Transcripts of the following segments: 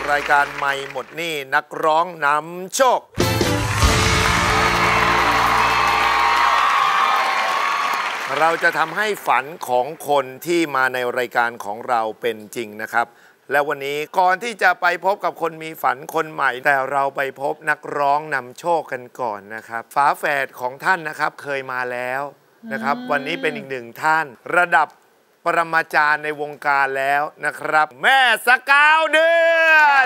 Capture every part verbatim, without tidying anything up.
รายการไม่หมดหนี้นักร้องนำโชคเราจะทำให้ฝันของคนที่มาในรายการของเราเป็นจริงนะครับและวันนี้ก่อนที่จะไปพบกับคนมีฝันคนใหม่แต่เราไปพบนักร้องนำโชคกันก่อนนะครับฝาแฝดของท่านนะครับเคยมาแล้วนะครับวันนี้เป็นอีกหนึ่งท่านระดับปรมาจารย์ในวงการแล้วนะครับแม่สกาวเดือน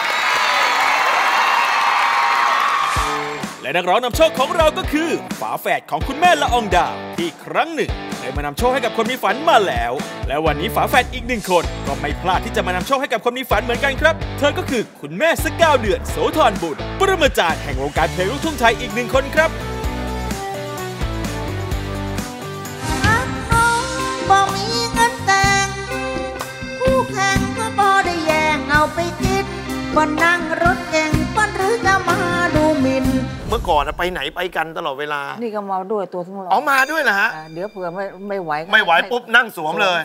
และนักร้องนำโชคของเราก็คือฝาแฝดของคุณแม่ละอองดาวที่ครั้งหนึ่งเคยมานำโชคให้กับคนมีฝันมาแล้วและวันนี้ฝาแฝดอีกหนึ่งคนก็ไม่พลาดที่จะมานำโชคให้กับคนมีฝันเหมือนกันครับเธอก็คือคุณแม่สกาวเดือนโสธรบุตรปรมาจารย์แห่งวงการเพลงลูกทุ่งไทยอีกหนึ่งคนครับบ่มีเงินแต่งผู้แข่งก็บ่ได้แย่งเอาไปกินบ่นั่งรถเก่งบ่หรือจะมาดูหมิ่นเมื่อก่อนไปไหนไปกันตลอดเวลานี่ก็มาด้วยตัวทั้งเราอ๋อมาด้วยเหรอฮะเดี๋ยวเผื่อไม่ไม่ไหวไม่ไหวปุ๊บนั่งสวมเลย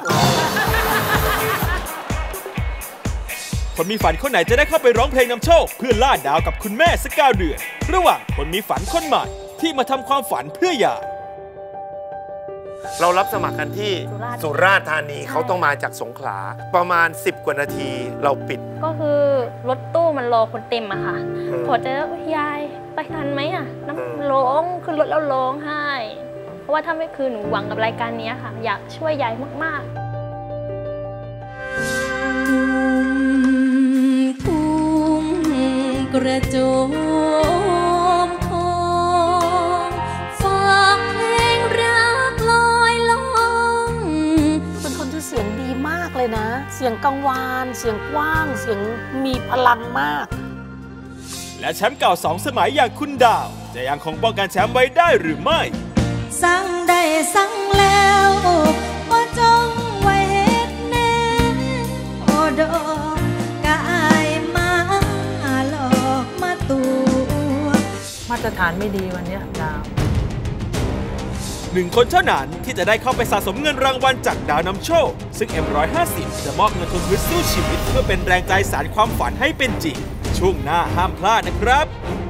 คนมีฝันคนไหนจะได้เข้าไปร้องเพลงนำโชคเพื่อล่าดาวกับคุณแม่สกาวเดือนระหว่างคนมีฝันคนใหม่ที่มาทำความฝันเพื่อหย่าเรารับสมัครกันที่สุราษฎร์ธานีเขาต้องมาจากสงขลาประมาณสิบกว่านาทีเราปิดก็คือรถตู้มันรอคนเต็มอะค่ะพอเจอยายไปทันไหมอะน้ำร้องขึ้นรถแล้วร้องไห้เพราะว่าถ้าไม่คือหนูหวังกับรายการนี้ค่ะอยากช่วยยายมากๆทุ่งกระโจมทองฝากเพลงรักลอยล่องเป็นคนที่เสียงดีมากเลยนะเสียงกังวานเสียงกว้างเสียงมีพลังมากและแชมป์เก่าสองสมัยอย่างคุณดาวจะยังคงป้องกันแชมป์ไว้ได้หรือไม่สั่งได้สั่งแล้วบ่จงไว้เฮ็ดแน่โอดอกกะอายมาหลอกมาตัวมาตรฐานไม่ดีวันนี้ดาวหนึ่งคนเท่านั้นที่จะได้เข้าไปสะสมเงินรางวัลจากดาวนำโชคซึ่ง เอ็ม หนึ่งร้อยห้าสิบ จะมอบเงินทุนสู้ชีวิตเพื่อเป็นแรงใจสานความฝันให้เป็นจริงช่วงหน้าห้ามพลาดนะครับ